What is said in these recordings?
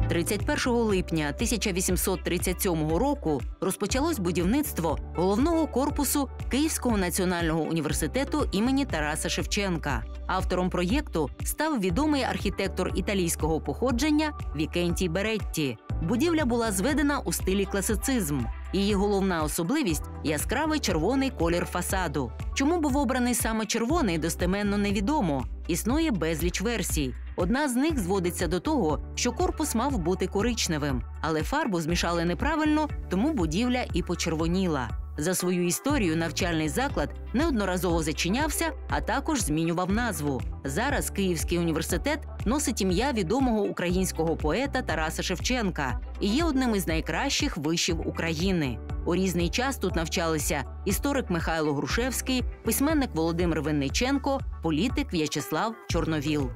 31 липня 1837 року розпочалось будівництво головного корпусу Київського національного університету імені Тараса Шевченка. Автором проєкту став відомий архітектор італійського походження Вікентій Беретті. Будівля була зведена у стилі класицизм. Її головна особливість – яскравий червоний колір фасаду. Чому був обраний саме червоний, достеменно невідомо. Існує безліч версій. Одна з них зводиться до того, що корпус мав бути коричневим, але фарбу змішали неправильно, тому будівля і почервоніла. За свою історію навчальний заклад неодноразово зачинявся, а також змінював назву. Зараз Київський університет носить ім'я відомого українського поета Тараса Шевченка і є одним із найкращих вишів України. У різний час тут навчалися історик Михайло Грушевський, письменник Володимир Винниченко, політик В'ячеслав Чорновіл.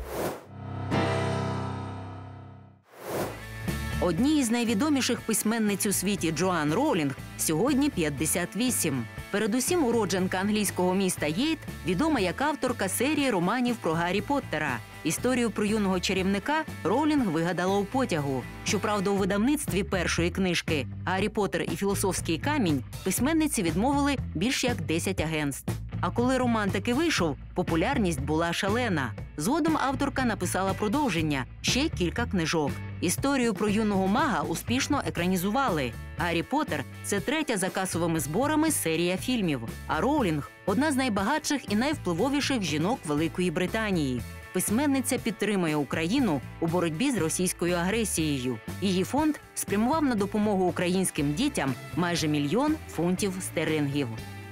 Одній із найвідоміших письменниць у світі Джоан Роулінг сьогодні 58. Передусім уродженка англійського міста Єйт, відома як авторка серії романів про Гаррі Поттера. Історію про юного чарівника Роулінг вигадала у потягу. Щоправда, у видавництві першої книжки «Гаррі Поттер і філософський камінь» письменниці відмовили більш як 10 агентств. А коли роман таки вийшов, популярність була шалена. Згодом авторка написала продовження – ще кілька книжок. Історію про юного мага успішно екранізували. «Гаррі Поттер» – це третя за касовими зборами серія фільмів. А Роулінг – одна з найбагатших і найвпливовіших жінок Великої Британії. Письменниця підтримує Україну у боротьбі з російською агресією. Її фонд спрямував на допомогу українським дітям майже 1 мільйон фунтів стерлінгів.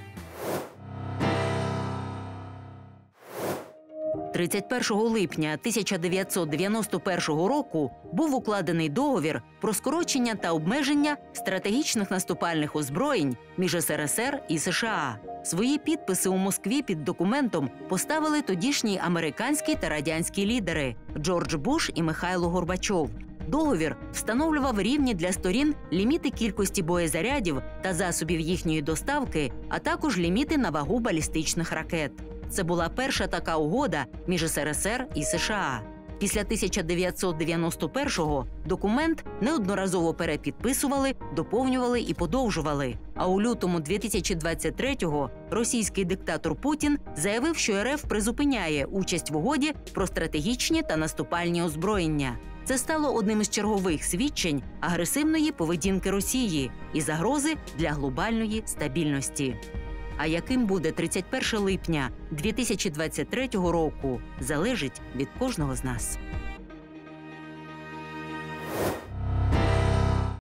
31 липня 1991 року був укладений договір про скорочення та обмеження стратегічних наступальних озброєнь між СРСР і США. Свої підписи у Москві під документом поставили тодішні американські та радянські лідери Джордж Буш і Михайло Горбачов. Договір встановлював рівні для сторін ліміти кількості боєзарядів та засобів їхньої доставки, а також ліміти на вагу балістичних ракет. Це була перша така угода між СРСР і США. Після 1991-го документ неодноразово перепідписували, доповнювали і подовжували. А у лютому 2023-го російський диктатор Путін заявив, що РФ призупиняє участь в угоді про стратегічні та наступальні озброєння. Це стало одним із чергових свідчень агресивної поведінки Росії і загрози для глобальної стабільності. А яким буде 31 липня 2023 року, залежить від кожного з нас.